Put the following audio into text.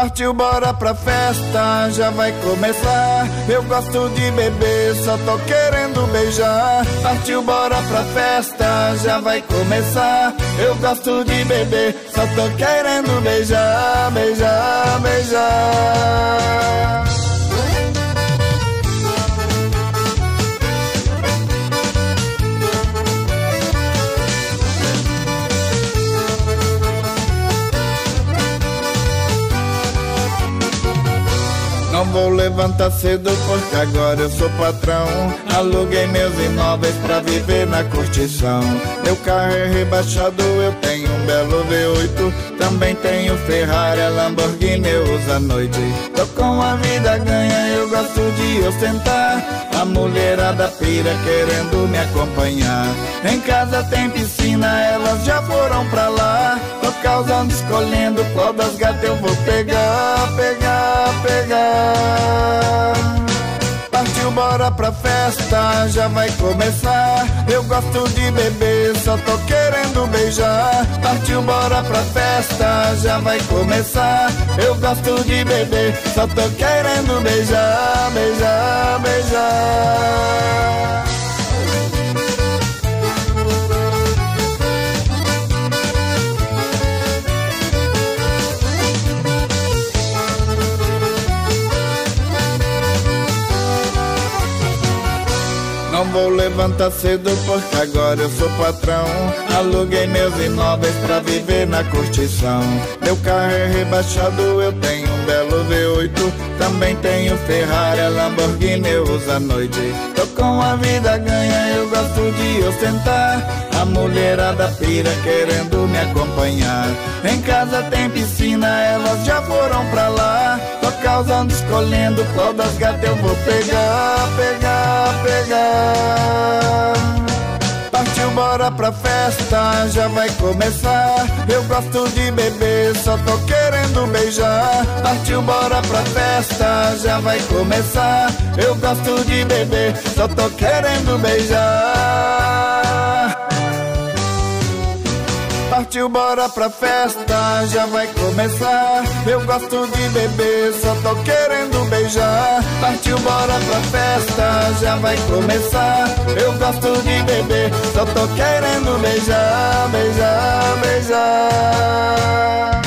Partiu, bora pra festa, já vai começar. Eu gosto de beber, só tô querendo beijar. Partiu, bora pra festa, já vai começar. Eu gosto de beber, só tô querendo beijar, beijar, beijar. Não vou levantar cedo porque agora eu sou patrão. Aluguei meus imóveis pra viver na curtição. Meu carro é rebaixado, eu tenho um belo V8. Também tenho Ferrari, Lamborghini eu uso à noite. Tô com a vida ganha, eu gosto de ostentar. A mulherada pira querendo me acompanhar. Em casa tem piscina, elas já foram pra lá. Tô causando, escolhendo qual das gatas eu vou pegar, pegar, pegar. Partiu, bora pra festa, já vai começar. Eu gosto de beber, só tô querendo beijar. Partiu, bora pra festa, já vai começar. Eu gosto de beber, só tô querendo beijar, beijar, beijar. Não vou levantar cedo porque agora eu sou patrão. Aluguei meus imóveis pra viver na curtição. Meu carro é rebaixado, eu tenho um belo V8. Também tenho Ferrari, Lamborghini eu uso à noite. Tô com a vida ganha, eu gosto de ostentar. A mulherada pira querendo me acompanhar. Em casa tem piscina, elas já foram pra lá. Tô causando, escolhendo qual das gatas eu vou pegar, pegar, pegar. Partiu, bora pra festa, já vai começar. Eu gosto de beber, só tô querendo beijar. Partiu, bora pra festa, já vai começar. Eu gosto de beber, só tô querendo beijar. Partiu, bora pra festa, já vai começar. Eu gosto de beber, só tô querendo beijar. Partiu, bora pra festa, já vai começar. Eu gosto de beber, só tô querendo beijar, beijar, beijar.